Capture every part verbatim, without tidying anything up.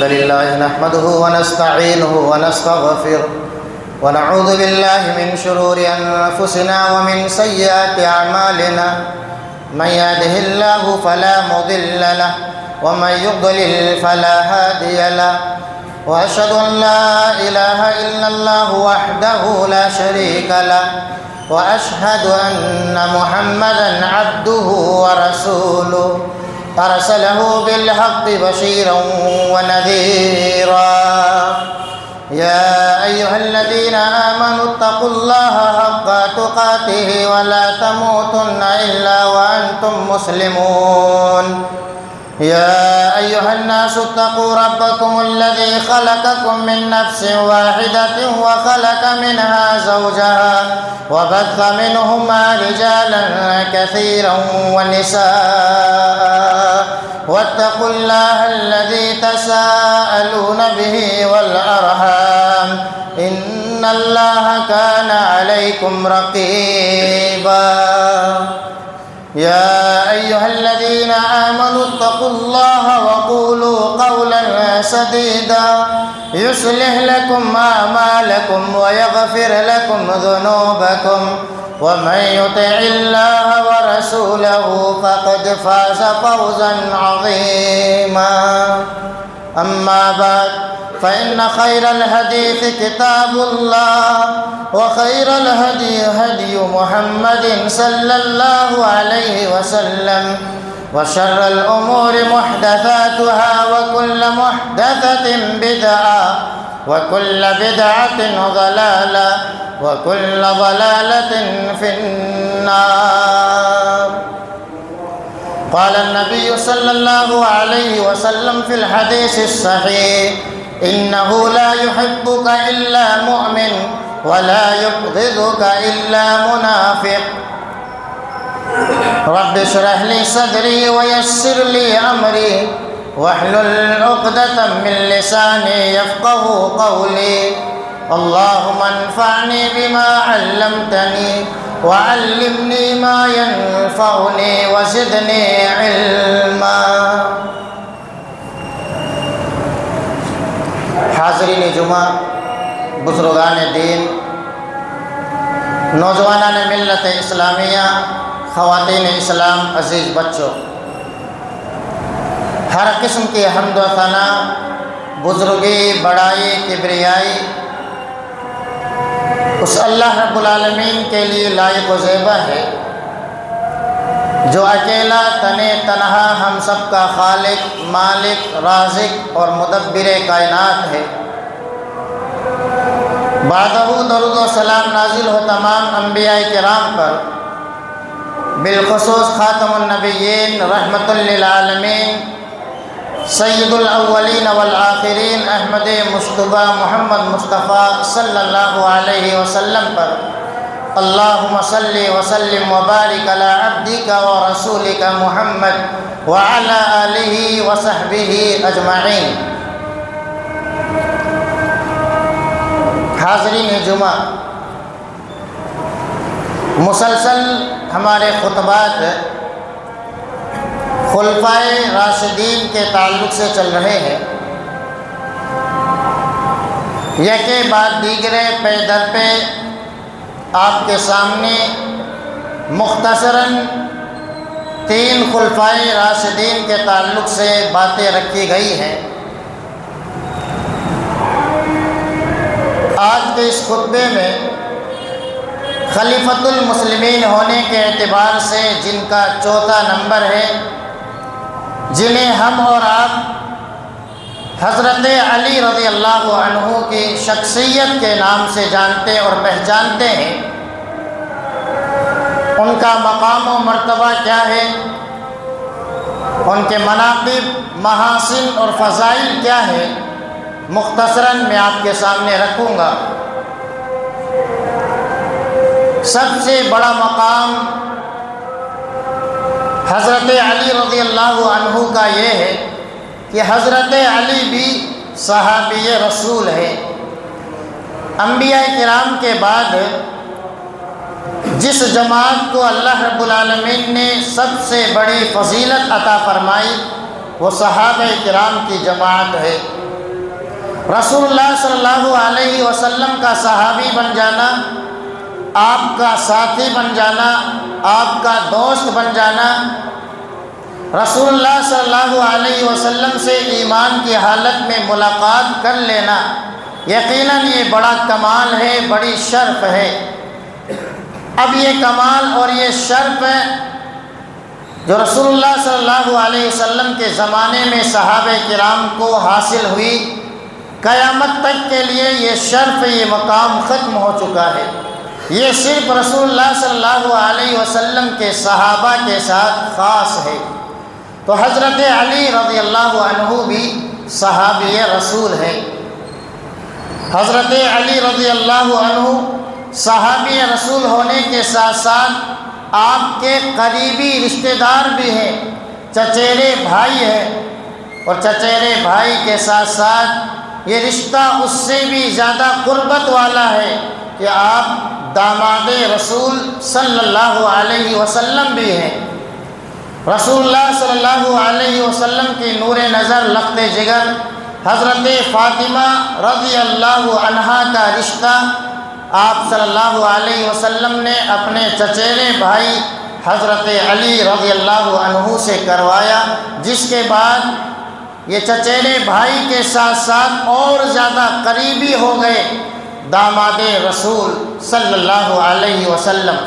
لله نحمده ونستعينه ونستغفره ونعوذ بالله من شرور أنفسنا ومن سيئات أعمالنا من يهده الله فلا مضل له ومن يضلل فلا هادي له وأشهد أن لا إله إلا الله وحده لا شريك له وأشهد أن محمدًا عبده ورسوله أرسله بالحق بشيرا ونذيرا يا أيها الذين آمنوا اتقوا الله حق تقاته ولا تموتن إلا وأنتم مسلمون يا أيها الناس اتقوا ربكم الذي خلقكم من نفس واحدة وخلق منها زوجها وبث منهما رجالا كثيرا ونساء واتقوا الله الذي تساءلون به والأرحام إن الله كان عليكم رقيبا يا أيها الذين آمنوا اتقوا الله وقولوا قولا سديدا يصلح لكم أعمالكم ويغفر لكم ذنوبكم ومن يطع الله ورسوله فقد فاز فوزا عظيما أما بعد فإن خير الحديث كتاب الله وخير الهدي هدي محمد صلى الله عليه وسلم وشر الأمور محدثاتها وكل محدثة بدعة وكل بدعة ضلالة وكل ضلالة في النار. قال النبي صلى الله عليه وسلم في الحديث الصحيح إنه لا يحبك إلا مؤمن ولا يبغضك إلا منافق. رب اشرح لي صدري ويسر لي أمري واحلل عقدة من لساني يفقه قولي. اللهم انفعني بما علمتني وعلمني ما ينفعني وزدني علما. حاضرین جمعہ، بزرگان دین، نوجوانان ملت اسلامیہ، خواتین اسلام، عزیز بچوں، ہر قسم کی حمد و ثنا، بزرگی، بڑائی، کبریائی اس اللہ رب العالمین کے لیے لائق و زیبا ہے جو اکیلا تنے تنہا ہم سب کا خالق، مالک، رازق اور مدبر کائنات ہے۔ بعدہ درود و سلام نازل ہو تمام انبیاء کرام پر، بالخصوص خاتم النبیین رحمت للعالمین سید الاولین والآخرین احمد مصطفیٰ محمد مصطفیٰ صلی اللہ علیہ وسلم پر۔ اللہم صلی وسلم وبارک علی عبدک ورسولک محمد وعلی آلہ وصحبہ اجمعین۔ حاضرین جمعہ، مسلسل ہمارے خطبات خلفائے راشدین کے تعلق سے چل رہے ہیں، یکے بعد دیگرے پے در پہ آپ کے سامنے مختصراً تین خلفائے راشدین کے تعلق سے باتیں رکھی گئی ہیں۔ آج کے اس خطبے میں خلیفۃ المسلمین ہونے کے اعتبار سے جن کا چوتھا نمبر ہے، جنہیں ہم اور آپ حضرت علی رضی اللہ عنہ کی شخصیت کے نام سے جانتے اور پہچانتے ہیں، ان کا مقام و مرتبہ کیا ہے، ان کے مناقب، محاسن اور فضائل کیا ہے، مختصراً میں آپ کے سامنے رکھوں گا۔ سب سے بڑا مقام حضرت علی رضی اللہ عنہ کا یہ ہے کہ حضرت علی بھی صحابی رسول ہے۔ انبیاء کرام کے بعد جس جماعت کو اللہ رب العالمین نے سب سے بڑی فضیلت عطا فرمائی وہ صحابہ کرام کی جماعت ہے۔ رسول اللہ صلی اللہ علیہ وسلم کا صحابی بن جانا، آپ کا ساتھی بن جانا، آپ کا دوست بن جانا، رسول اللہ صلی اللہ علیہ وسلم سے ایمان کی حالت میں ملاقات کر لینا، یقیناً یہ بڑا کمال ہے، بڑی شرف ہے۔ اب یہ کمال اور یہ شرف ہے جو رسول اللہ صلی اللہ علیہ وسلم کے زمانے میں صحابہ کرام کو حاصل ہوئی، قیامت تک کے لیے یہ شرف، یہ مقام ختم ہو چکا ہے۔ یہ صرف رسول اللہ صلی اللہ علیہ وسلم کے صحابہ کے ساتھ خاص ہے۔ تو حضرت علی رضی اللہ عنہ بھی صحابی رسول ہے۔ حضرت علی رضی اللہ عنہ صحابی رسول ہونے کے ساتھ ساتھ آپ کے قریبی رشتہ دار بھی ہیں، چچیرے بھائی ہیں، اور چچیرے بھائی کے ساتھ ساتھ یہ رشتہ اس سے بھی زیادہ قربت والا ہے کہ آپ داماد رسول صلی اللہ علیہ وسلم بھی ہیں۔ رسول اللہ صلی اللہ علیہ وسلم کی نور نظر، لخت جگر حضرت فاطمہ رضی اللہ عنہا کا رشتہ آپ صلی اللہ علیہ وسلم نے اپنے چچیرے بھائی حضرت علی رضی اللہ عنہ سے کروایا، جس کے بعد یہ چچیرے بھائی کے ساتھ ساتھ اور زیادہ قریبی ہو گئے داماد رسول صلی اللہ علیہ وسلم۔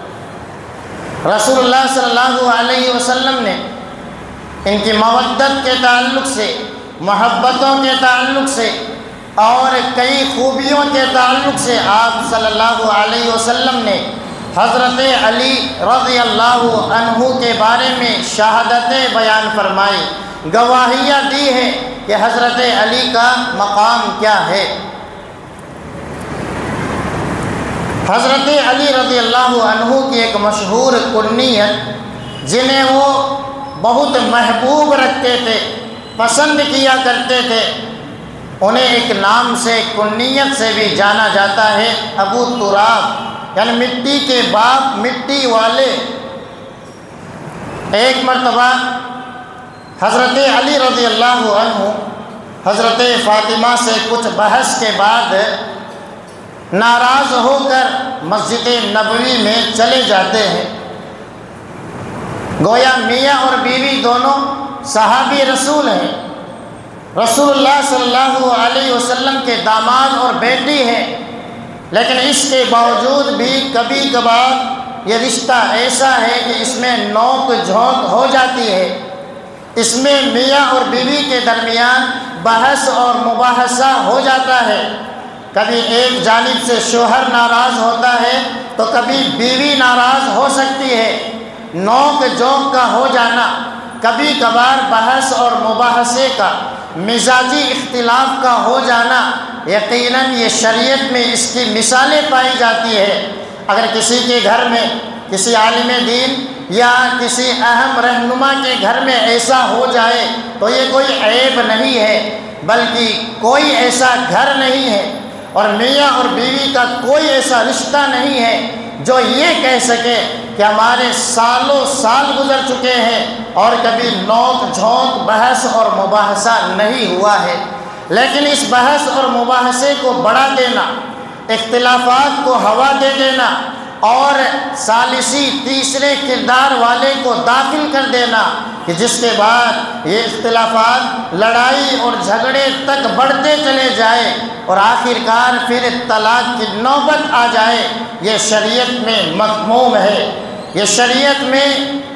رسول اللہ صلی اللہ علیہ وسلم نے ان کی مودت کے تعلق سے، محبتوں کے تعلق سے اور کئی خوبیوں کے تعلق سے آپ صلی اللہ علیہ وسلم نے حضرت علی رضی اللہ عنہ کے بارے میں شہادتیں بیان فرمائی، گواہیاں دی ہیں کہ حضرت علی کا مقام کیا ہے۔ حضرت علی رضی اللہ عنہ کی ایک مشہور کنیت، جنہیں وہ بہت محبوب رکھتے تھے، پسند کیا کرتے تھے، انہیں ایک نام سے، کنیت سے بھی جانا جاتا ہے، ابو تراب، یعنی مٹی کے باپ، مٹی والے۔ ایک مرتبہ حضرت علی رضی اللہ عنہ حضرت فاطمہ سے کچھ بحث کے بعد ناراض ہو کر مسجد نبوی میں چلے جاتے ہیں۔ گویا میاں اور بیوی دونوں صحابی رسول ہیں، رسول اللہ صلی اللہ علیہ وسلم کے داماد اور بیٹی ہیں، لیکن اس کے باوجود بھی کبھی کبھار یہ رشتہ ایسا ہے کہ اس میں نوک جھونک ہو جاتی ہے، اس میں میاں اور بیوی کے درمیان بحث اور مباحثہ ہو جاتا ہے۔ کبھی ایک جانب سے شوہر ناراض ہوتا ہے تو کبھی بیوی ناراض ہو سکتی ہے، نوک جھونک کا ہو جانا، کبھی کبھار بحث اور مباحثے کا، مزاجی اختلاف کا ہو جانا، یقیناً یہ شریعت میں اس کی مثالیں پائی جاتی ہے۔ اگر کسی کے گھر میں، کسی عالم دین یا کسی اہم رہنما کے گھر میں ایسا ہو جائے تو یہ کوئی عیب نہیں ہے، بلکہ کوئی ایسا گھر نہیں ہے اور میاں اور بیوی کا کوئی ایسا رشتہ نہیں ہے جو یہ کہہ سکے کہ ہمارے سالوں سال گزر چکے ہیں اور کبھی نوک جھونک، بحث اور مباحثہ نہیں ہوا ہے۔ لیکن اس بحث اور مباحثے کو بڑھا دینا، اختلافات کو ہوا دے دینا اور ثالثی، تیسرے کردار والے کو داخل کر دینا کہ جس کے بعد یہ اختلافات لڑائی اور جھگڑے تک بڑھتے چلے جائے اور آخر کار پھر طلاق کی نوبت آ جائے، یہ شریعت میں مذموم ہے، یہ شریعت میں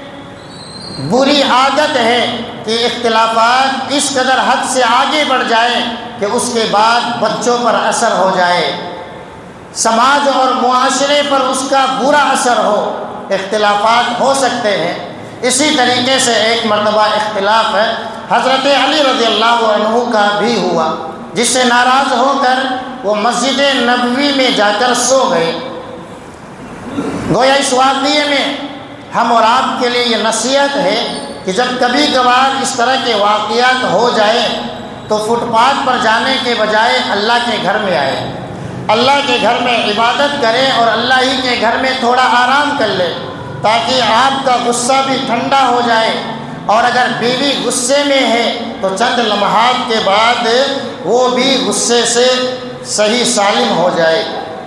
بری عادت ہے کہ اختلافات اس قدر حد سے آگے بڑھ جائیں کہ اس کے بعد بچوں پر اثر ہو جائے، سماج اور معاشرے پر اس کا برا اثر ہو۔ اختلافات ہو سکتے ہیں۔ اسی طریقے سے ایک مرتبہ اختلاف ہے حضرت علی رضی اللہ عنہ کا بھی ہوا، جس سے ناراض ہو کر وہ مسجد نبوی میں جا کر سو گئے۔ گویا اس واقعے میں ہم اور آپ کے لیے یہ نصیحت ہے کہ جب کبھی کبھار اس طرح کے واقعات ہو جائیں تو فٹ پاتھ پر جانے کے بجائے اللہ کے گھر میں آئے، اللہ کے گھر میں عبادت کریں اور اللہ ہی کے گھر میں تھوڑا آرام کر لیں تاکہ آپ کا غصہ بھی ٹھنڈا ہو جائے، اور اگر بیوی غصے میں ہے تو چند لمحات کے بعد وہ بھی غصے سے صحیح سالم ہو جائے۔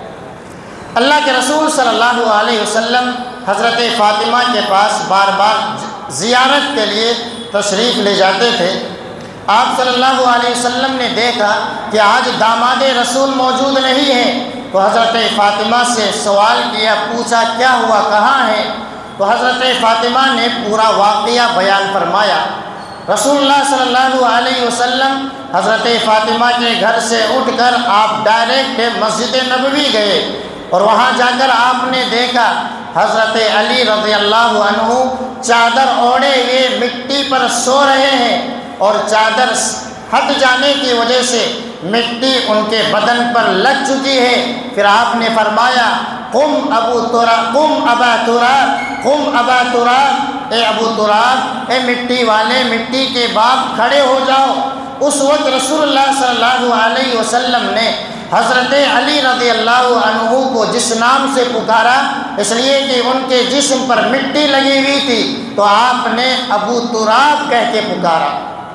اللہ کے رسول صلی اللہ علیہ وسلم حضرت فاطمہ کے پاس بار بار زیارت کے لیے تشریف لے جاتے تھے۔ آپ صلی اللہ علیہ وسلم نے دیکھا کہ آج داماد رسول موجود نہیں ہے، تو حضرت فاطمہ سے سوال کیا، پوچھا کیا ہوا، کہاں ہے؟ تو حضرت فاطمہ نے پورا واقعہ بیان فرمایا۔ رسول اللہ صلی اللہ علیہ وسلم حضرت فاطمہ کے گھر سے اٹھ کر آپ ڈائریکٹ مسجد نبوی گئے، اور وہاں جا کر آپ نے دیکھا حضرت علی رضی اللہ عنہ چادر اوڑھے ہوئے مٹی پر سو رہے ہیں، اور چادر ہٹ جانے کی وجہ سے مٹی ان کے بدن پر لگ چکی ہے۔ پھر آپ نے فرمایا، قم ابو تراب، قم ابا تراب، قم ابا تراب، اے ابو تراب، اے مٹی والے، مٹی کے باپ، کھڑے ہو جاؤ۔ اس وقت رسول اللہ صلی اللہ علیہ وسلم نے حضرت علی رضی اللہ عنہ کو جس نام سے پکارا، اس لیے کہ ان کے جسم پر مٹی لگی ہوئی تھی، تو آپ نے ابو تراب کہہ کے پکارا۔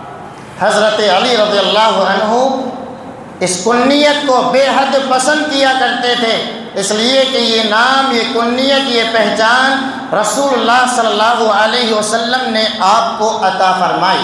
حضرت علی رضی اللہ عنہ اس کنیت کو بے حد پسند کیا کرتے تھے، اس لیے کہ یہ نام، یہ کنیت، یہ پہچان رسول اللہ صلی اللہ علیہ وسلم نے آپ کو عطا فرمائی۔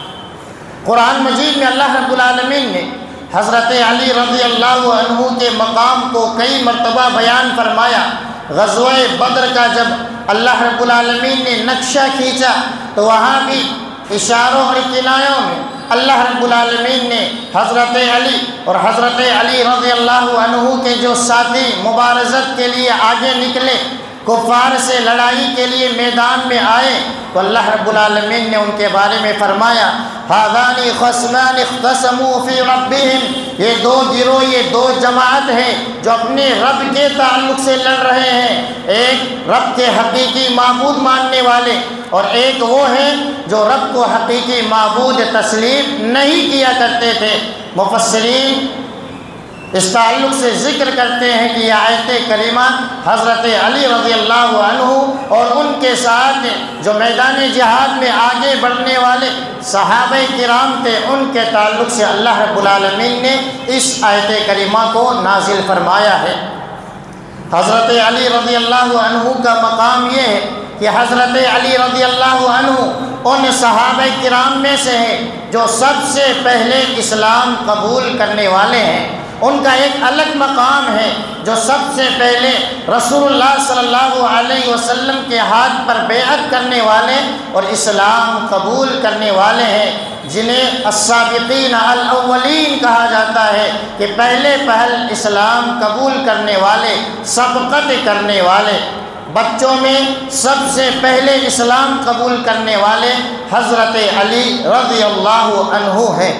قرآن مجید میں اللہ رب العالمین نے حضرت علی رضی اللہ عنہ کے مقام کو کئی مرتبہ بیان فرمایا۔ غزوہ بدر کا جب اللہ رب العالمین نے نقشہ کھینچا تو وہاں بھی اشاروں اور کنایوں میں اللہ رب العالمین نے حضرت علی اور حضرت علی رضی اللہ عنہ کے جو ساتھی مبارزت کے لیے آگے نکلے، کفار سے لڑائی کے لیے میدان میں آئے، تو اللہ رب العالمین نے ان کے بارے میں فرمایا، هَذَانِ خَصْمَانِ اخْتَصَمُوا فِي رَبِّهِمْ، یہ دو گروہ، یہ دو جماعت ہیں جو اپنے رب کے تعلق سے لڑ رہے ہیں۔ ایک رب کے حقیقی معبود ماننے والے، اور ایک وہ ہیں جو رب کو حقیقی معبود تسلیم نہیں کیا کرتے تھے۔ مفسرین اس تعلق سے ذکر کرتے ہیں کہ یہ آیت کریمہ حضرت علی رضی اللہ عنہ اور ان کے ساتھ جو میدان جہاد میں آگے بڑھنے والے صحابہ کرام تھے، ان کے تعلق سے اللہ رب العالمین نے اس آیت کریمہ کو نازل فرمایا ہے۔ حضرت علی رضی اللہ عنہ کا مقام یہ ہے کہ حضرت علی رضی اللہ عنہ ان صحابہ کرام میں سے ہیں جو سب سے پہلے اسلام قبول کرنے والے ہیں۔ ان کا ایک الگ مقام ہے جو سب سے پہلے رسول اللہ صلی اللہ علیہ وسلم کے ہاتھ پر بیعت کرنے والے اور اسلام قبول کرنے والے ہیں، جنہیں السابقین الاولین کہا جاتا ہے کہ پہلے پہل اسلام قبول کرنے والے، سبقت کرنے والے۔ بچوں میں سب سے پہلے اسلام قبول کرنے والے حضرت علی رضی اللہ عنہ ہیں۔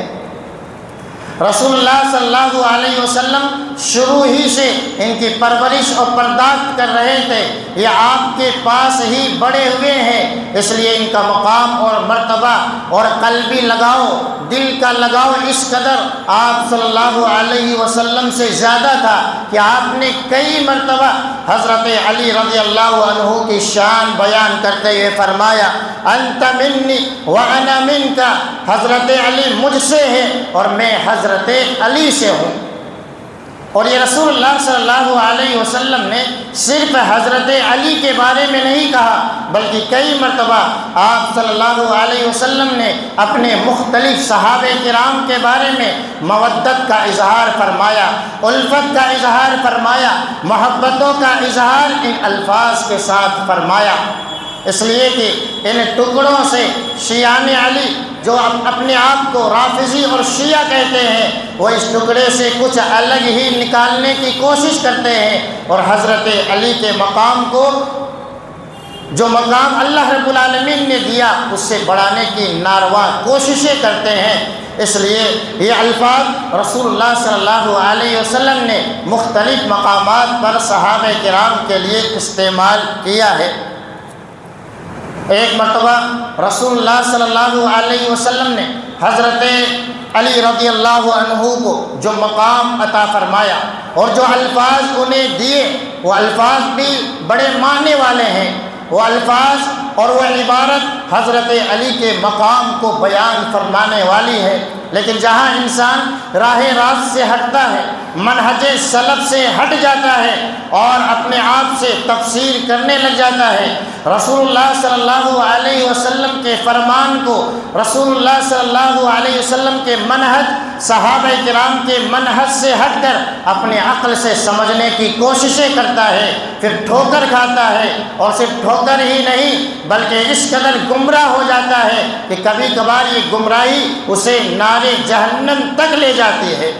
رسول اللہ صلی اللہ علیہ وسلم شروع ہی سے ان کی پرورش اور پرداخت کر رہے تھے، یہ آپ کے پاس ہی بڑے ہوئے ہیں، اس لیے ان کا مقام اور مرتبہ اور قلبی لگاؤ، دل کا لگاؤ اس قدر آپ صلی اللہ علیہ وسلم سے زیادہ تھا کہ آپ نے کئی مرتبہ حضرت علی رضی اللہ عنہ کی شان بیان کرتے ہوئے فرمایا، انت منی وانا منک، حضرت علی مجھ سے ہے اور میں حضرت علی سے ہوں۔ اور یہ رسول اللہ صلی اللہ علیہ وسلم نے صرف حضرت علی کے بارے میں نہیں کہا، بلکہ کئی مرتبہ آپ صلی اللہ علیہ وسلم نے اپنے مختلف صحابہ کرام کے بارے میں مودت کا اظہار فرمایا، الفت کا اظہار فرمایا، محبتوں کا اظہار ان الفاظ کے ساتھ فرمایا۔ اس لیے کہ ان ٹکڑوں سے شیعان علی جو اپنے آپ کو رافضی اور شیعہ کہتے ہیں، وہ اس ٹکڑے سے کچھ الگ ہی نکالنے کی کوشش کرتے ہیں، اور حضرت علی کے مقام کو، جو مقام اللہ رب العالمین نے دیا، اس سے بڑھانے کی ناروا کوششیں کرتے ہیں۔ اس لیے یہ الفاظ رسول اللہ صلی اللہ علیہ وسلم نے مختلف مقامات پر صحابہ کرام کے لیے استعمال کیا ہے۔ ایک مرتبہ رسول اللہ صلی اللہ علیہ وسلم نے حضرت علی رضی اللہ عنہ کو جو مقام عطا فرمایا اور جو الفاظ انہیں دیے، وہ الفاظ بھی بڑے معنی والے ہیں۔ وہ الفاظ اور وہ عبارت حضرت علی کے مقام کو بیان فرمانے والی ہے، لیکن جہاں انسان راہ راست سے ہٹتا ہے، منہج سلف سے ہٹ جاتا ہے اور اپنے آپ سے تفسیر کرنے لگ جاتا ہے، رسول اللہ صلی اللہ علیہ وسلم کے فرمان کو، رسول اللہ صلی اللہ علیہ وسلم کے منہج، صحابہ کرام کے منہج سے ہٹ کر اپنے عقل سے سمجھنے کی کوششیں کرتا ہے، پھر ٹھوکر کھاتا ہے، اور صرف ٹھوکر ہی نہیں بلکہ اس قدر گمراہ ہو جاتا ہے کہ کبھی کبھار یہ گمراہی اسے نارے جہنم تک لے جاتی ہے۔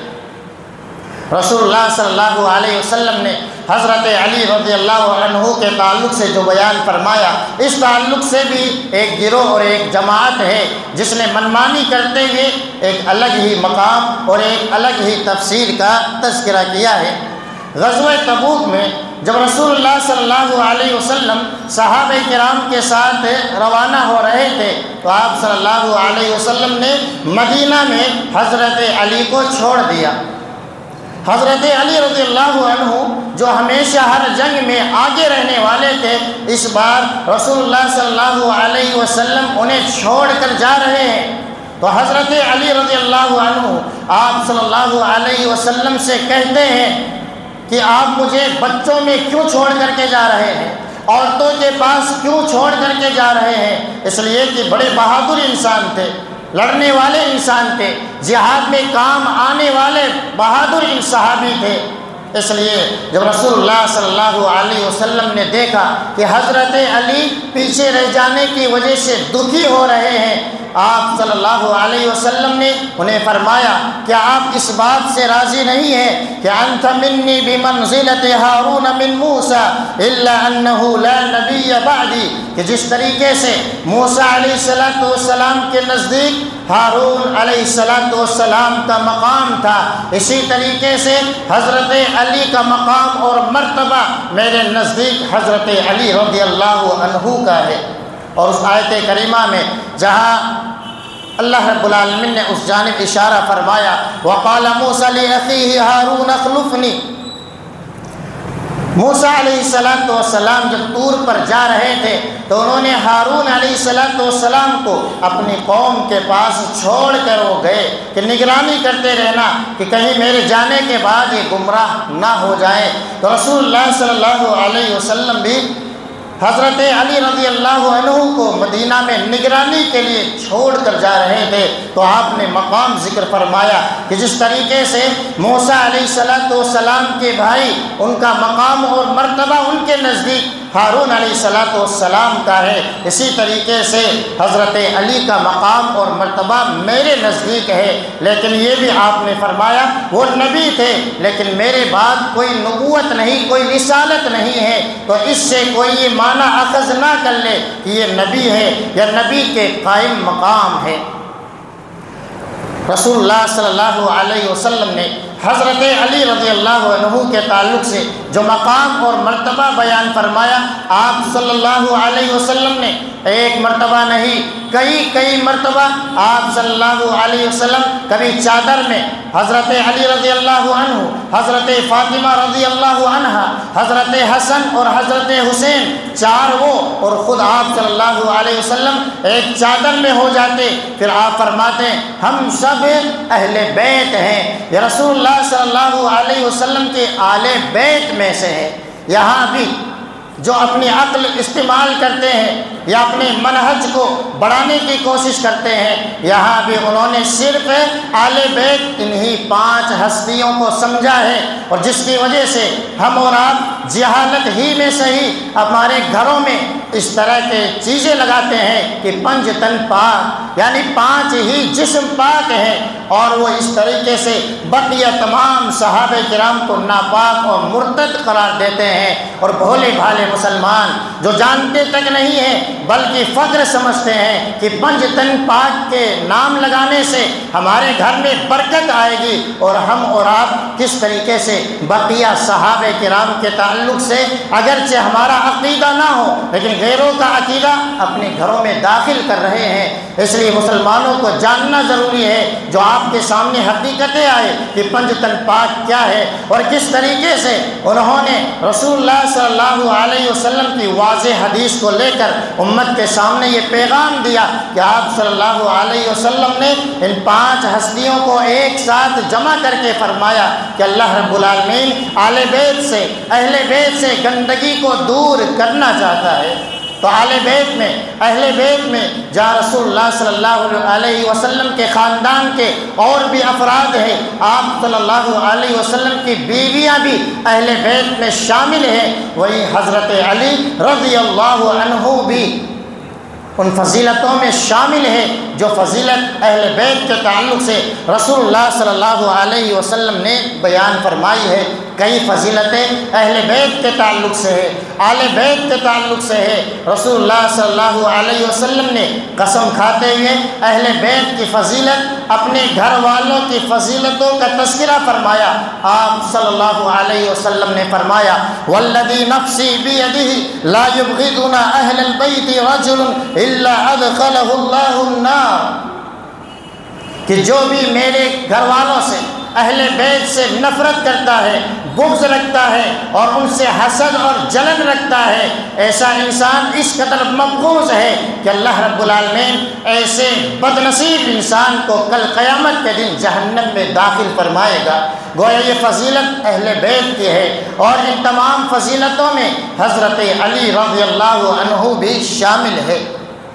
رسول اللہ صلی اللہ علیہ وسلم نے حضرت علی رضی اللہ عنہ کے تعلق سے جو بیان فرمایا، اس تعلق سے بھی ایک گروہ اور ایک جماعت ہے جس نے منمانی کرتے ہوئے ایک الگ ہی مقام اور ایک الگ ہی تفسیر کا تذکرہ کیا ہے۔ غزوہ تبوک میں جب رسول اللہ صلی اللہ علیہ وسلم صحابہ کرام کے ساتھ روانہ ہو رہے تھے تو آپ صلی اللہ علیہ وسلم نے مدینہ میں حضرت علی کو چھوڑ دیا۔ حضرت علی رضی اللہ عنہ جو ہمیشہ ہر جنگ میں آگے رہنے والے تھے، اس بار رسول اللہ صلی اللہ علیہ وسلم انہیں چھوڑ کر جا رہے ہیں، تو حضرت علی رضی اللہ عنہ آپ صلی اللہ علیہ وسلم سے کہتے ہیں کہ آپ مجھے بچوں میں کیوں چھوڑ کر کے جا رہے ہیں، عورتوں کے پاس کیوں چھوڑ کر کے جا رہے ہیں؟ اس لیے کہ بڑے بہادر انسان تھے، لڑنے والے انسان تھے، جہاد میں کام آنے والے بہادر صحابی تھے۔ اس لیے جب رسول اللہ صلی اللہ علیہ وسلم نے دیکھا کہ حضرت علی پیچھے رہ جانے کی وجہ سے دکھی ہو رہے ہیں، آپ صلی اللہ علیہ وسلم نے انہیں فرمایا کہ آپ اس بات سے راضی نہیں ہیں کہ انت منی بمنزلت ہارون من موسیٰ الا انہ لا نبی بعدی، کہ جس طریقے سے موسیٰ علیہ السلام کے نزدیک ہارون علیہ السلام کا مقام تھا، اسی طریقے سے حضرت علی کا مقام اور مرتبہ میرے نزدیک حضرت علی رضی اللہ عنہ کا ہے۔ اور اس آیت کریمہ میں جہاں اللہ رب العالمین نے اس جانب اشارہ فرمایا وَقَالَ مُوسَى لِأَخِيهِ هَارُونَ اخْلُفْنِي، موسیٰ علیہ السلام جب طور پر جا رہے تھے تو انہوں نے ہارون علیہ السلام کو اپنی قوم کے پاس چھوڑ کر وہ گئے کہ نگرانی کرتے رہنا کہ کہیں میرے جانے کے بعد یہ گمراہ نہ ہو جائیں۔ تو رسول اللہ صلی اللہ علیہ وسلم بھی حضرت علی رضی اللہ عنہ کو مدینہ میں نگرانی کے لیے چھوڑ کر جا رہے تھے، تو آپ نے مقام ذکر فرمایا کہ جس طریقے سے موسیٰ علیہ السلام کے بھائی ان کا مقام اور مرتبہ ان کے نزدیک ہارون علیہ السلام کا ہے، اسی طریقے سے حضرت علی کا مقام اور مرتبہ میرے نزدیک ہے۔ لیکن یہ بھی آپ نے فرمایا وہ نبی تھے لیکن میرے بعد کوئی نبوت نہیں، کوئی رسالت نہیں ہے، تو اس سے کوئی یہ معنی اخذ نہ کر لے کہ یہ نبی ہے یا نبی کے قائم مقام ہے۔ رسول اللہ صلی اللہ علیہ وسلم نے حضرت علی رضی اللہ عنہ کے تعلق سے جو مقام اور مرتبہ بیان فرمایا، آپ صلی اللہ علیہ وسلم نے ایک مرتبہ نہیں کئی کئی مرتبہ آپ صلی اللہ علیہ وسلم کبھی چادر میں حضرت علی رضی اللہ عنہ، حضرت فاطمہ رضی اللہ عنہ، حضرت حسن اور حضرت حسین چار وہ اور خود آپ صلی اللہ علیہ وسلم ایک چادر میں ہو جاتے، پھر آپ فرماتے ہیں ہم سب اہل بیت ہیں، یہ رسول اللہ صلی اللہ علیہ وسلم کے آل بیت میں سے ہے۔ یہاں بھی جو اپنی عقل استعمال کرتے ہیں یا اپنے منہج کو بڑھانے کی کوشش کرتے ہیں، یہاں بھی انہوں نے صرف آل بیت انہی پانچ ہستیوں کو سمجھا ہے، اور جس کی وجہ سے ہم اور آپ جہالت ہی میں صحیح ہمارے گھروں میں اس طرح کے چیزیں لگاتے ہیں کہ پنج تن پاک، یعنی پانچ ہی جسم پاک ہیں، اور وہ اس طریقے سے بقیہ تمام صحابہ کرام کو ناپاک اور مرتد قرار دیتے ہیں، اور بھولے بھالے مسلمان جو جانتے تک نہیں ہیں بلکہ فخر سمجھتے ہیں کہ پنج تن پاک کے نام لگانے سے ہمارے گھر میں برکت آئے گی، اور ہم اور آپ کس طریقے سے بقیہ صحابہ کرام کے تعلق سے اگرچہ ہمارا عقیدہ نہ ہو لیکن غیروں کا عقیدہ اپنے گھروں میں داخل کر رہے ہیں۔ اس لیے مسلمانوں کو جاننا ضروری ہے، جو آپ کے سامنے حقیقتیں آئے کہ پنج تن پاک کیا ہے اور کس طریقے سے انہوں نے رسول اللہ صلی اللہ علیہ وسلم کی واضح حدیث کو لے کر امت کے سامنے یہ پیغام دیا کہ آپ صلی اللہ علیہ وسلم نے ان پانچ ہستیوں کو ایک ساتھ جمع کر کے فرمایا کہ اللہ رب العالمین آل بیت سے اہل بیت سے گندگی کو دور کرنا چاہتا ہے۔ تو آل بیت میں اہل بیت میں جہاں رسول اللہ صلی اللہ علیہ وسلم کے خاندان کے اور بھی افراد ہیں، آپ صلی اللہ علیہ وسلم کی بیویاں بھی اہل بیت میں شامل ہیں، وہی حضرت علی رضی اللہ عنہ بھی ان فضیلتوں میں شامل ہے جو فضیلت اہل بیت کے تعلق سے رسول اللہ صلی اللہ علیہ وسلم نے بیان فرمائی ہے۔ کئی فضیلتیں اہل بیت کے تعلق سے ہے، آل بیت کے تعلق سے ہے۔ رسول اللہ صلی اللہ علیہ وسلم نے قسم کھاتے ہوئے اہل بیت کی فضیلت، اپنے گھر والوں کی فضیلتوں کا تذکرہ فرمایا۔ آپ صلی اللہ علیہ وسلم نے فرمایا والذی نفسی بیدہ لا یبغضنا اہل البیت رجل الا ادخلہ اللہ النار، کہ جو بھی میرے گھر والوں سے اہل بیت سے نفرت کرتا ہے، بغض رکھتا ہے اور ان سے حسد اور جلن رکھتا ہے، ایسا انسان اس قدر مبغوض ہے کہ اللہ رب العالمین ایسے بد نصیب انسان کو کل قیامت کے دن جہنم میں داخل فرمائے گا۔ گویا یہ فضیلت اہل بیت کی ہے، اور ان تمام فضیلتوں میں حضرت علی رضی اللہ عنہ بھی شامل ہے۔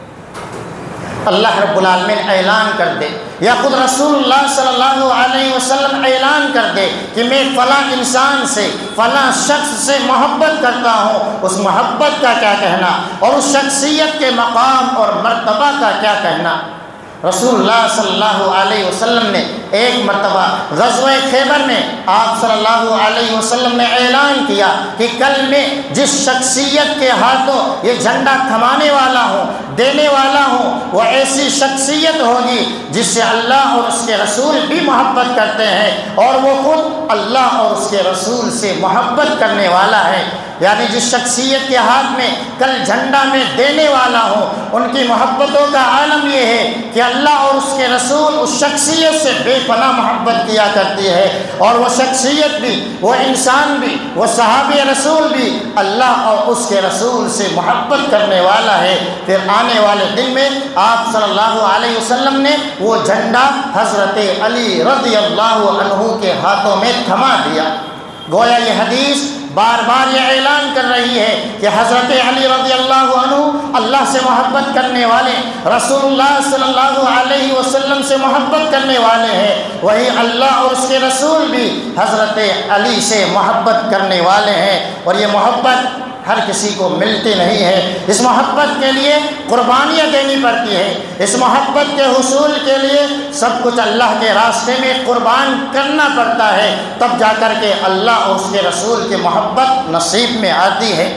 اللہ رب العالمین اعلان کر دے یا خود رسول اللہ صلی اللہ علیہ وسلم اعلان کر دے کہ میں فلاں انسان سے فلاں شخص سے محبت کرتا ہوں، اس محبت کا کیا کہنا اور اس شخصیت کے مقام اور مرتبہ کا کیا کہنا۔ رسول اللہ صلی اللہ علیہ وسلم نے ایک مرتبہ غزوہ خیبر میں آپ صلی اللہ علیہ وسلم نے اعلان کیا کہ کل میں جس شخصیت کے ہاتھوں یہ جھنڈا تھمانے والا ہوں، دینے والا ہوں، وہ ایسی شخصیت ہوگی جس سے اللہ اور اس کے رسول بھی محبت کرتے ہیں اور وہ خود اللہ اور اس کے رسول سے محبت کرنے والا ہے۔ یعنی جس شخصیت کے ہاتھ میں کل جھنڈا میں دینے والا ہوں، ان کی محبتوں کا عالم یہ ہے کہ اللہ اور اس کے رسول اس شخصیت سے بے پناہ محبت کیا کرتی ہے، اور وہ شخصیت بھی، وہ انسان بھی، وہ صحابی رسول بھی اللہ اور اس کے رسول سے محبت کرنے والا ہے۔ پھر آنے والے دن میں آپ صلی اللہ علیہ وسلم نے وہ جھنڈا حضرت علی رضی اللہ عنہ کے ہاتھوں میں تھما دیا۔ گویا یہ حدیث بار بار یہ اعلان کر رہی ہے کہ حضرت علی رضی اللہ عنہ اللہ سے محبت کرنے والے، رسول اللہ صلی اللہ علیہ وسلم سے محبت کرنے والے ہیں، وہی اللہ اور اس کے رسول بھی حضرت علی سے محبت کرنے والے ہیں۔ اور یہ محبت ہر کسی کو ملتی نہیں ہے، اس محبت کے لیے قربانیاں دینی پڑتی ہے، اس محبت کے حصول کے لیے سب کچھ اللہ کے راستے میں قربان کرنا پڑتا ہے، تب جا کر کے اللہ اور اس کے رسول کی محبت نصیب میں آتی ہے۔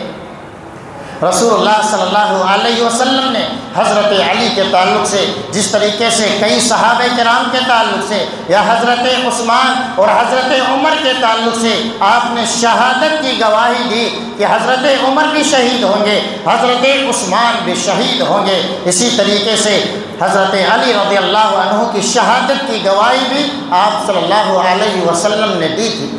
رسول اللہ صلی اللہ علیہ وسلم نے حضرت علی کے تعلق سے جس طریقے سے کئی صحابہ کرام کے تعلق سے یا حضرت عثمان اور حضرت عمر کے تعلق سے آپ نے شہادت کی گواہی دی کہ حضرت عمر بھی شہید ہوں گے، حضرت عثمان بھی شہید ہوں گے، اسی طریقے سے حضرت علی رضی اللہ عنہ کی شہادت کی گواہی بھی آپ صلی اللہ علیہ وسلم نے دی تھی۔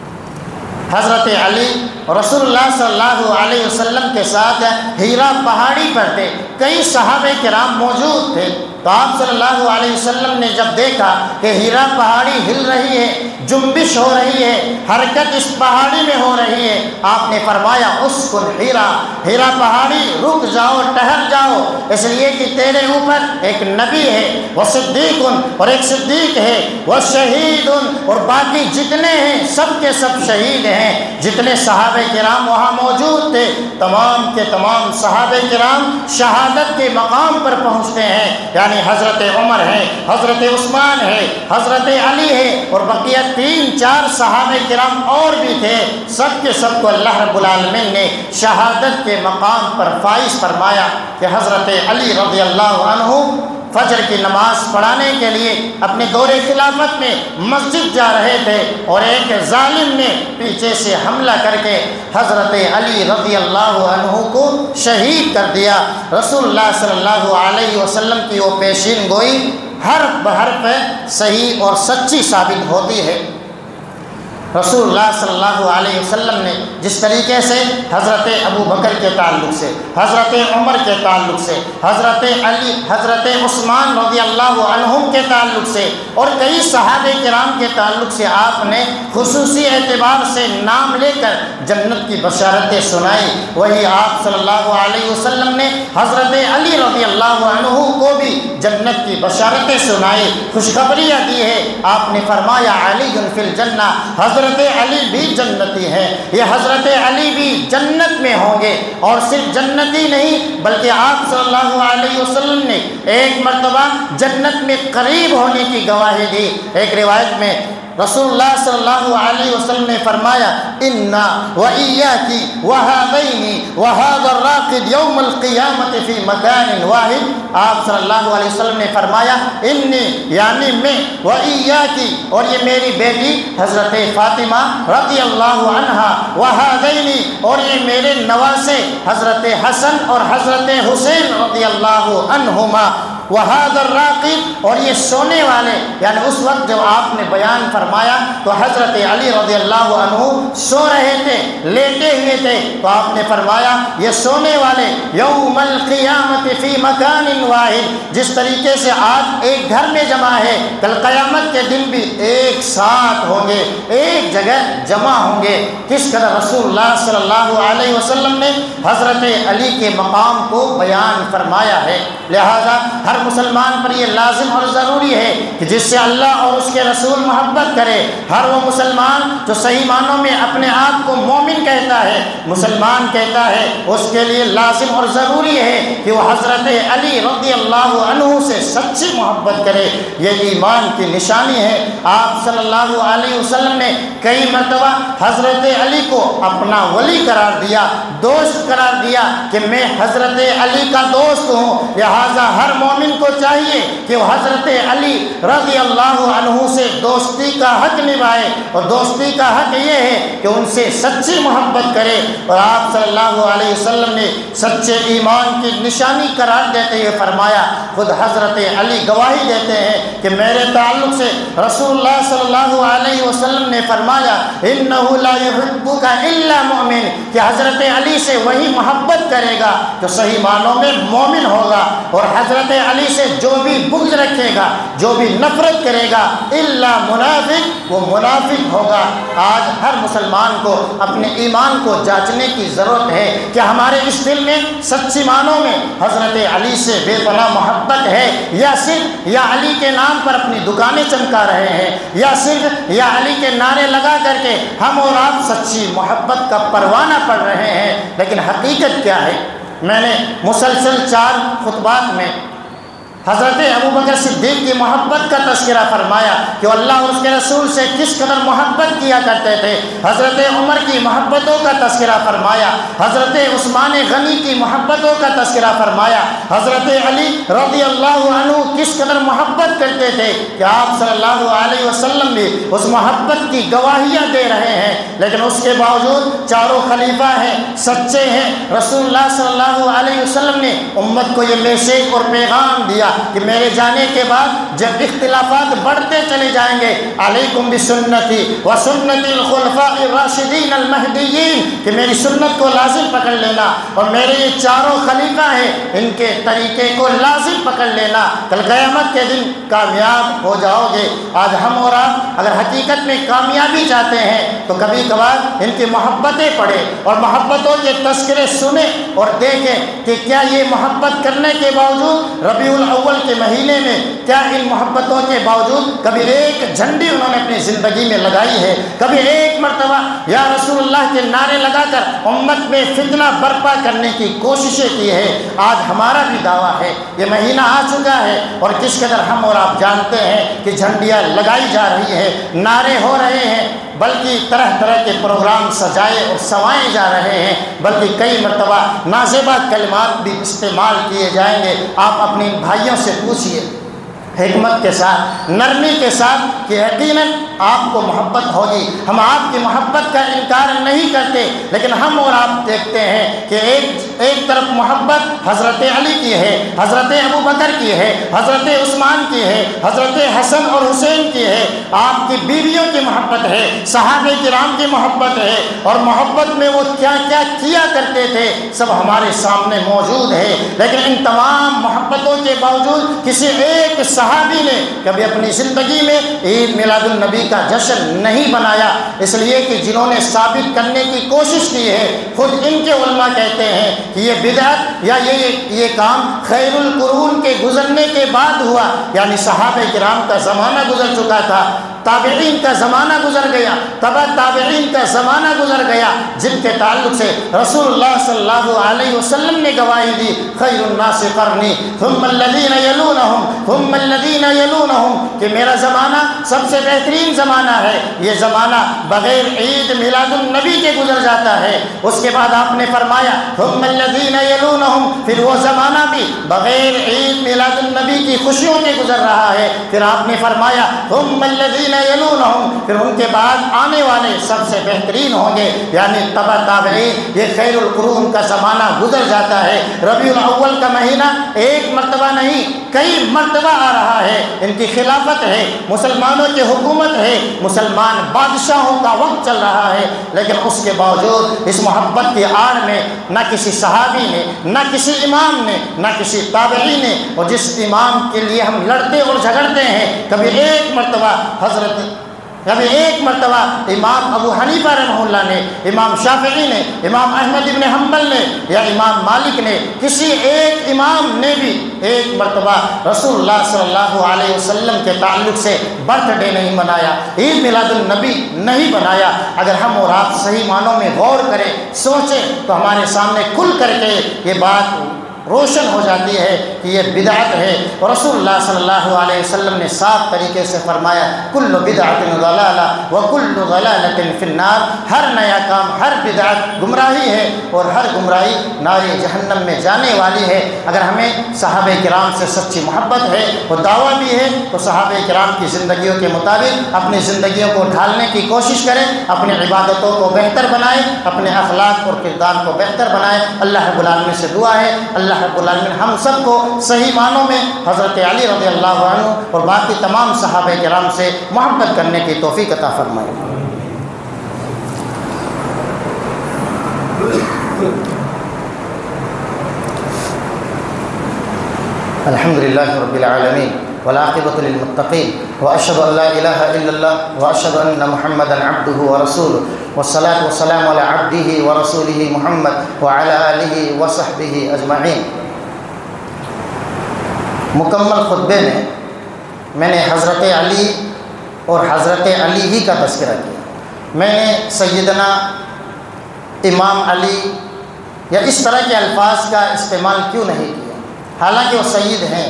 حضرت علی رسول اللہ صلی اللہ علیہ وسلم کے ساتھ ہیرا پہاڑی پر تھے، کئی صحابہ کرام موجود تھے، تو آپ صلی اللہ علیہ وسلم نے جب دیکھا کہ ہیرا پہاڑی ہل رہی ہے، جنبش ہو رہی ہے، حرکت اس پہاڑی میں ہو رہی ہے، آپ نے فرمایا اسکن ہیرا، ہیرا پہاڑی رک جاؤ، ٹہر جاؤ، اس لیے کہ تیرے اوپر ایک نبی ہے، وہ صدیق اور ایک صدیق ہے، وہ شہید اور باقی جتنے ہیں سب کے سب شہید ہیں۔ جتنے صحابہ کرام وہاں موجود تھے تمام کے تمام صحابہ کرام شہادت کے مقام پر پہنچتے ہیں، یعنی حضرت عمر ہے، حضرت عثمان ہے، حضرت علی ہے، اور بقیہ تین چار صحابہ کرام اور بھی تھے، سب کے سب کو اللہ رب العالمین نے شہادت کے مقام پر فائز فرمایا کہ حضرت علی رضی اللہ عنہ فجر کی نماز پڑھانے کے لیے اپنے دور خلافت میں مسجد جا رہے تھے اور ایک ظالم نے پیچھے سے حملہ کر کے حضرت علی رضی اللہ عنہ کو شہید کر دیا۔ رسول اللہ صلی اللہ علیہ وسلم کی وہ پیشین گوئی حرف بحرف صحیح اور سچی ثابت ہوتی ہے۔ رسول اللہ صلی اللہ علیہ وسلم نے جس طریقے سے حضرت ابو بکر کے تعلق سے، حضرت عمر کے تعلق سے، حضرت علی، حضرت عثمان رضی اللہ عنہم کے تعلق سے اور کئی صحابہ کرام کے تعلق سے آپ نے خصوصی اعتبار سے نام لے کر جنت کی بشارتیں سنائی، وہی آپ صلی اللہ علیہ وسلم نے حضرت علی رضی اللہ عنہ کو بھی جنت کی بشارتیں سنائی، خوشخبریاں دی ہے۔ آپ نے فرمایا علی فی الجنہ، حضرت علی بھی جنتی ہے، یہ حضرت علی بھی جنت میں ہوں گے، اور صرف جنتی نہیں بلکہ آپ صلی اللہ علیہ وسلم نے ایک مرتبہ جنت میں قریب ہونے کی گواہی دی۔ ایک روایت میں رسول اللہ صلی اللہ علیہ وسلم نے فرمایا انا وإياكي وهذين وهذا الراقد يوم القیامة فی مکان واحد۔ آپ صلی اللہ علیہ وسلم نے فرمایا انی یعنی میں، وإياكي اور یہ میری بیٹی حضرت فاطمہ رضی اللہ عنہا، وهذين اور یہ میرے نواسے حضرت حسن اور حضرت حسین رضی اللہ عنہما، وهذا الراقد اور یہ سونے والے، یعنی اس وقت جب آپ نے بیان فرمایا تو حضرت علی رضی اللہ عنہ سو رہے تھے، لیٹے ہوئے تھے، تو آپ نے فرمایا یہ سونے والے یوم القیامت فی مکان واحد، جس طریقے سے آج ایک گھر میں جمع ہے کل قیامت کے دن بھی ایک ساتھ ہوں گے، ایک جگہ جمع ہوں گے۔ کس قدر رسول اللہ صلی اللہ علیہ وسلم نے حضرت علی کے مقام کو بیان فرمایا ہے۔ لہذا ہر مسلمان پر یہ لازم اور ضروری ہے کہ جس سے اللہ اور اس کے رسول محبت کرے، ہر وہ مسلمان جو صحیح معنوں میں اپنے آپ کو مومن کہتا ہے، مسلمان کہتا ہے، اس کے لیے لازم اور ضروری ہے کہ وہ حضرت علی رضی اللہ عنہ سے سچی محبت کرے، یہ ایمان کی نشانی ہے۔ آپ صلی اللہ علیہ وسلم نے کئی مرتبہ حضرت علی کو اپنا ولی قرار دیا، دوست قرار دیا کہ میں حضرت علی کا دوست ہوں، لہذا ہر مومن کو چاہیے کہ وہ حضرت علی رضی اللہ عنہ سے دوستی کا حق نبھائے، اور دوستی کا حق یہ ہے کہ ان سے سچی محبت کرے۔ اور آپ صلی اللہ علیہ وسلم نے سچے ایمان کی نشانی قرار دیتے ہوئے فرمایا، خود حضرت علی گواہی دیتے ہیں کہ میرے تعلق سے رسول اللہ صلی اللہ علیہ وسلم نے فرمایا انہ لا یحبک الا مؤمن، کہ حضرت علی سے وہی محبت کرے گا جو صحیح معنوں میں مومن ہوگا، اور حضرت علی سے جو بھی بغض رکھے گا، جو بھی نفرت کرے گا الا منافق، وہ منافق ہوگا۔ آج ہر مسلمان کو اپنے ایمان کو جانچنے کی ضرورت ہے کہ ہمارے اس دل میں سچی معنوں میں حضرت علی سے بے پناہ محبت ہے، یا صرف یا علی کے نام پر اپنی دکانیں چمکا رہے ہیں، یا صرف یا علی کے نعرے لگا کر کے ہم اور آپ سچی محبت کا پروانہ پڑھ رہے ہیں، لیکن حقیقت کیا ہے؟ میں نے مسلسل چار خطبات میں حضرت ابوبکر صدیق کی محبت کا تذکرہ فرمایا کہ اللہ اور اس کے رسول سے کس قدر محبت کیا کرتے تھے، حضرت عمر کی محبتوں کا تذکرہ فرمایا، حضرت عثمان غنی کی محبتوں کا تذکرہ فرمایا، حضرت علی رضی اللہ عنہ کس قدر محبت کرتے تھے کہ آپ صلی اللہ علیہ وسلم بھی اس محبت کی گواہیاں دے رہے ہیں، لیکن اس کے باوجود چاروں خلیفہ ہیں، سچے ہیں، رسول اللہ صلی اللہ علیہ وسلم نے امت کو یہ میسیج اور پیغام دیا کہ میرے جانے کے بعد جب اختلافات بڑھتے چلے جائیں گے، علیکم بسنتی و سنت الخلفاء الراشدین المہدیین، کہ میری سنت کو لازم پکڑ لینا، اور میرے یہ چاروں خلیفہ ہیں ان کے طریقے کو لازم پکڑ لینا، کل قیامت کے دن کامیاب ہو جاؤ گے۔ آج ہم اور آپ اگر حقیقت میں کامیابی چاہتے ہیں تو کبھی کبھار ان کی محبتیں پڑھیں اور محبتوں کے تذکرے سنیں اور دیکھیں کہ کیا یہ محبت کرنے کے باوجود ربیع الاول کے مہینے میں کیا ان محبتوں کے باوجود کبھی ایک جھنڈی انہوں نے اپنی زندگی میں لگائی ہے، کبھی ایک مرتبہ یا رسول اللہ کے نعرے لگا کر امت میں فتنہ برپا کرنے کی کوششیں کی ہے۔ آج ہمارا بھی دعویٰ ہے، یہ مہینہ آ چکا ہے اور کس قدر ہم اور آپ جانتے ہیں کہ جھنڈیاں لگائی جا رہی ہے، نعرے ہو رہے ہیں، بلکہ طرح طرح کے پروگرام سجائے اور سوائے جا رہے ہیں، بلکہ کئی مرتبہ نازیبہ کلمات بھی استعمال کیے جائیں گے۔ آپ اپنے بھائیوں سے پوچھئے حکمت کے ساتھ، نرمی کے ساتھ، کہ یقیناً آپ کو محبت ہوگی۔ ہم آپ کی محبت کا انکار نہیں کرتے، لیکن ہم اور آپ دیکھتے ہیں کہ ایک ایک طرف محبت حضرت علی کی ہے، حضرت ابو بکر کی ہے، حضرت عثمان کی ہے، حضرت حسن اور حسین کی ہے، آپ کی بیویوں کی محبت ہے، صحابہ کرام کی محبت ہے، اور محبت میں وہ کیا کیا کیا کرتے تھے سب ہمارے سامنے موجود ہے۔ لیکن ان تمام محبتوں کے باوجود کسی ایک صحابی نے کبھی اپنی زندگی میں عید میلاد النبی کا جشن نہیں بنایا، اس لیے کہ جنہوں نے ثابت کرنے کی کوشش کی ہے خود ان کے علماء کہتے ہیں کہ یہ بدعت یا یہ یہ کام خیر القرون کے گزرنے کے بعد ہوا، یعنی صحابہ کرام کا زمانہ گزر چکا تھا، تابعین کا زمانہ گزر گیا، تبع تابعین کا زمانہ گزر گیا، جن کے تعلق سے رسول اللہ صلی اللہ علیہ وسلم نے گواہی دی، خیر الناس قرنی ثم الذین یلونہم ثم الذین یلونہم، کہ میرا زمانہ سب سے بہترین زمانہ ہے۔ یہ زمانہ بغیر عید میلاد النبی کے گزر جاتا ہے۔ اس کے بعد آپ نے فرمایا ثم الذین یلونہم، پھر وہ زمانہ بھی بغیر عید میلاد النبی کی خوشیوں کے گزر رہا ہے۔ پھر آپ نے فرمایا ثم الذین یلونہم، پھر ان کے بعد آنے والے سب سے بہترین ہوں گے، یعنی تبع تابعین۔ یہ خیر القرون کا زمانہ گزر جاتا ہے۔ ربیع الاول کا مہینہ ایک مرتبہ نہیں کئی مرتبہ آ رہا ہے، ان کی خلافت ہے، مسلمانوں کی حکومت ہے، مسلمان بادشاہوں کا وقت چل رہا ہے، لیکن اس کے باوجود اس محبت کی آڑ میں نہ کسی صحابی نے، نہ کسی امام نے، نہ کسی تابعی نے، اور جس امام کے لیے ہم لڑتے اور جھگڑتے ہیں، کبھی ایک مرتبہ حضرت کبھی ایک مرتبہ امام ابو حنیفہ رحمہ اللہ نے، امام شافعی نے، امام احمد بن حنبل نے، یا امام مالک نے، کسی ایک امام نے بھی ایک مرتبہ رسول اللہ صلی اللہ علیہ وسلم کے تعلق سے برتھ ڈے نہیں منایا، عید میلاد النبی نہیں بنایا۔ اگر ہم اور آپ صحیح معنوں میں غور کریں، سوچیں، تو ہمارے سامنے کھل کر کے یہ بات روشن ہو جاتی ہے کہ یہ بدعت ہے۔ اور رسول اللہ صلی اللہ علیہ وسلم نے صاف طریقے سے فرمایا کل بدعت ضلالہ وکل ضلالۃ فی النار، ہر نیا کام، ہر بدعت گمراہی ہے، اور ہر گمراہی نار جہنم میں جانے والی ہے۔ اگر ہمیں صحابہ کرام سے سچی محبت ہے اور دعویٰ بھی ہے تو صحابہ کرام کی زندگیوں کے مطابق اپنی زندگیوں کو ڈھالنے کی کوشش کریں، اپنی عبادتوں کو بہتر بنائیں، اپنے اخلاق اور کردار کو بہتر بنائیں۔ اللہ رب العالمین سے دعا ہے اللہ رب العالمین ہم سب کو صحیح معنوں میں حضرت علی رضی اللہ عنہ اور باقی تمام صحابہ کرام سے محبت کرنے کی توفیق عطا فرمائے۔ الحمد للہ رب العالمین والعاقبۃ للمتقین واشهد ان لا الہ الا اللہ واشهد ان محمدا عبده ورسوله والصلاة والسلام على عبده ورسوله محمد وعلى آلہ وصحبہ اجمعین۔ مکمل خطبے میں میں نے حضرت علی اور حضرت علی ہی کا تذکرہ کیا، میں نے سیدنا امام علی یا اس طرح کے الفاظ کا استعمال کیوں نہیں کیا، حالانکہ وہ سید ہیں،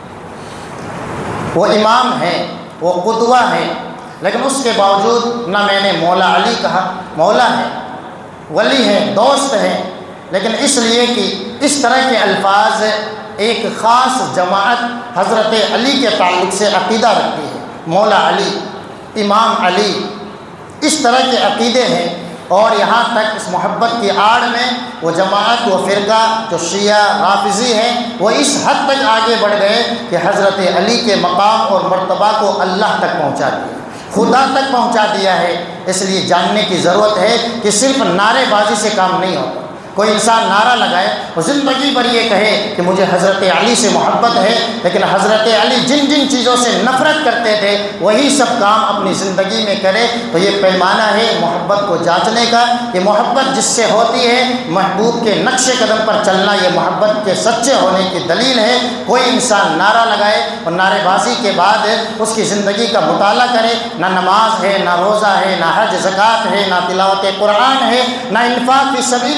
وہ امام ہیں، وہ قدوہ ہیں، لیکن اس کے باوجود نہ میں نے مولا علی کہا، مولا ہے، ولی ہیں، دوست ہیں، لیکن اس لیے کہ اس طرح کے الفاظ ایک خاص جماعت حضرت علی کے تعلق سے عقیدہ رکھتی ہے، مولا علی، امام علی، اس طرح کے عقیدے ہیں، اور یہاں تک اس محبت کی آڑ میں وہ جماعت، وہ فرقہ جو شیعہ رافضی ہیں، وہ اس حد تک آگے بڑھ گئے کہ حضرت علی کے مقام اور مرتبہ کو اللہ تک پہنچا دیا، خدا تک پہنچا دیا ہے۔ اس لیے جاننے کی ضرورت ہے کہ صرف نعرے بازی سے کام نہیں ہوتا۔ کوئی انسان نعرہ لگائے اور زندگی بھر یہ کہے کہ مجھے حضرت علی سے محبت ہے، لیکن حضرت علی جن جن چیزوں سے نفرت کرتے تھے وہی سب کام اپنی زندگی میں کرے، تو یہ پیمانہ ہے محبت کو جانچنے کا۔ یہ محبت جس سے ہوتی ہے، محبوب کے نقش قدم پر چلنا، یہ محبت کے سچے ہونے کی دلیل ہے۔ کوئی انسان نعرہ لگائے اور نعرے بازی کے بعد اس کی زندگی کا مطالعہ کرے، نہ نماز ہے، نہ روزہ ہے، نہ حج زکوٰۃ ہے، نہ تلاوت قرآن ہے، نہ انفاق فی سبیل اللہ ہے،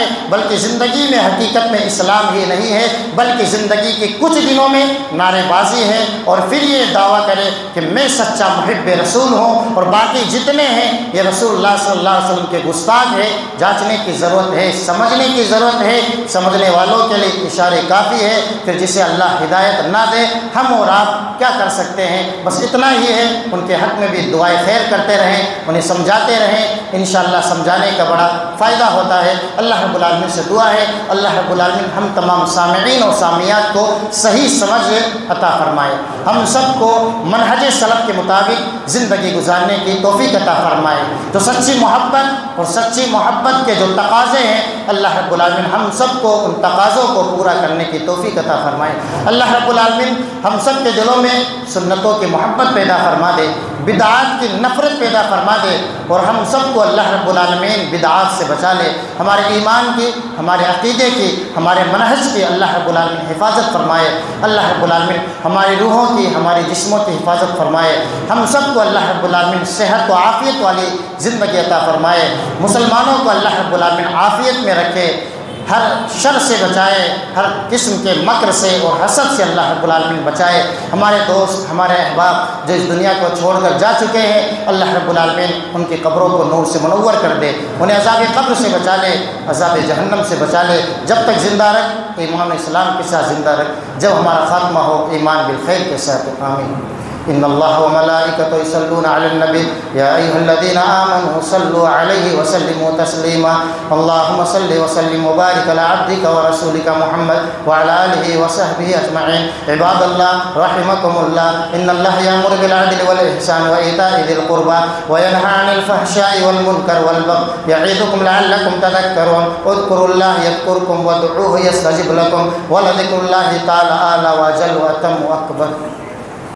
ہے، بلکہ زندگی میں حقیقت میں اسلام ہی نہیں ہے، بلکہ زندگی کے کچھ دنوں میں نعرے بازی ہے، اور پھر یہ دعویٰ کرے کہ میں سچا محب رسول ہوں اور باقی جتنے ہیں یہ رسول اللہ صلی اللہ علیہ وسلم کے گستاخ ہے۔ جانچنے کی ضرورت ہے، سمجھنے کی ضرورت ہے، سمجھنے والوں کے لیے اشارے کافی ہے، پھر جسے اللہ ہدایت نہ دے ہم اور آپ کیا کر سکتے ہیں؟ بس اتنا ہی ہے، ان کے حق میں بھی دعائیں خیر کرتے رہیں، انہیں سمجھاتے رہیں، انشاءاللہ سمجھانے کا بڑا فائدہ ہوتا ہے۔ اللہ رب العالمین سے دعا ہے اللہ رب العالمین ہم تمام سامعین اور سامعات کو صحیح سمجھ عطا فرمائے، ہم سب کو منہج سلف کے مطابق زندگی گزارنے کی توفیق عطا فرمائے۔ جو سچی محبت اور سچی محبت کے جو تقاضے ہیں اللہ رب العالمین ہم سب کو ان تقاضوں کو پورا کرنے کی توفیق عطا فرمائے۔ اللہ رب العالمین ہم سب کے دلوں میں سنتوں کی محبت پیدا فرما دے، بدعات کی نفرت پیدا فرما دے، اور ہم سب کو اللہ رب العالمین بدعات سے بچا لے، ہمارے ایمان کی، ہمارے عقیدے کی، ہمارے منہج کی اللہ رب العالمین حفاظت فرمائے۔ اللہ رب العالمین ہماری روحوں کی، ہماری جسموں کی حفاظت فرمائے، ہم سب کو اللہ رب العالمین صحت و عافیت والی زندگی عطا فرمائے، مسلمانوں کو اللہ رب العالمین عافیت میں رکھے، ہر شر سے بچائے، ہر قسم کے مکر سے اور حسد سے اللہ رب العالمین بچائے۔ ہمارے دوست، ہمارے احباب جو اس دنیا کو چھوڑ کر جا چکے ہیں اللہ رب العالمین ان کی قبروں کو نور سے منور کر دے، انہیں عذاب قبر سے بچا لے، عذاب جہنم سے بچا لے، جب تک زندہ رکھ ایمان اسلام کے ساتھ زندہ رکھ، جب ہمارا خاتمہ ہو ایمان بالخیر کے ساتھ۔ آمین۔ ان اللہ وملائکتہ یصلون علی النبی یا ایھا الذین آمنوا صلوا علیہ وسلموا تسلیما اللہم صل وسلم وبارک علی عبدک ورسولک محمد وعلی آلہ وصحبہ اجمعین۔ عباد اللہ رحمکم اللہ، ان اللہ یامر بالعدل والاحسان وایتاء ذی القربى وینہی عن الفحشاء والمنکر والبغی یعظکم لعلکم تذکرون اذکروا اللہ یذکرکم وادعوہ یستجب لکم ولذکر اللہ تعالی اعلی واجل واتم واکبر۔